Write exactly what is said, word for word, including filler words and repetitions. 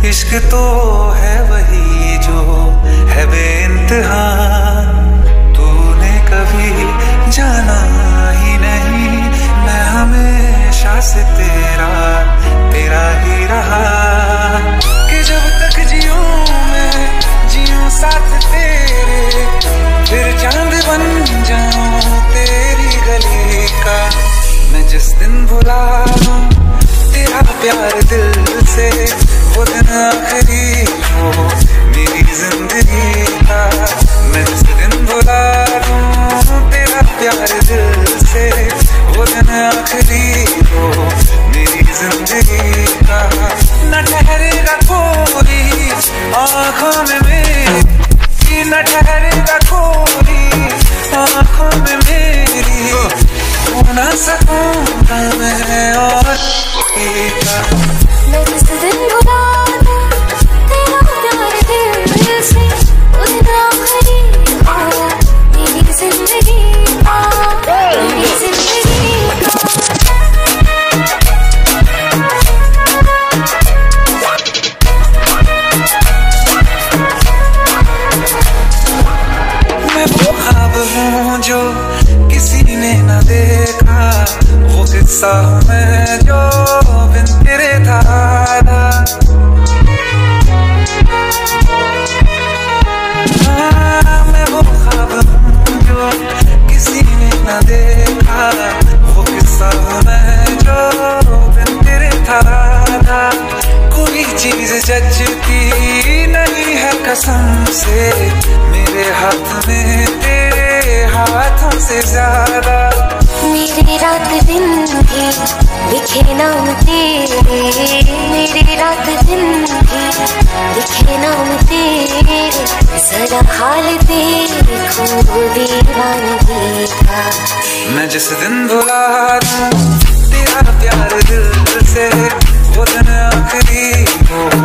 इश्क तो है वही जो है बेइंतहा, तूने कभी जाना ही नहीं, मैं हमेशा से तेरा तेरा ही रहा, कि जब तक जियूं मैं जियूं साथ तेरे, फिर चांद बन जाऊं तेरी गली का। मैं जिस दिन भुला दूं तेरा प्यार दिल से, वो दिन आखिरी हो मेरी जिंदगी का। मैं जिस दिन भुला दूं तेरा प्यार दिल से, वो दिन आखिरी हो मेरी जिंदगी का। न ठहरेगा कोई आँखों में मेरी, न ठहरेगा कोई आँखों में मेरी, हो न सकूंगा मैं और कोई का। मैं जिस दिन भुला दूं तेरा प्यार दिल से, वो दिन आखिरी हो मेरी जिंदगी का, मेरी जिंदगी का। मैं वो ख्वाब हूँ जो किसी ने न देखा, वो किस्सा हूँ मैं जो बिन तेरे था। हाँ, मैं वो ख्वाब हूँ जो किसी ने न देखा, वो किस्सा हूँ मैं जो बिन तेरे था। कोई चीज जचती नहीं है कसम से, मेरे हाथ में तेरे हाथों से ज्यादा। मेरी रात दिन भी लिखे नाम तेरे, मेरी रात दिन भी लिखे नाम तेरे, जरा हाल देखो दीवानगी का। मैं जिस दिन भुला दूं तेरा प्यार दिल से, वो दिन आखिरी हो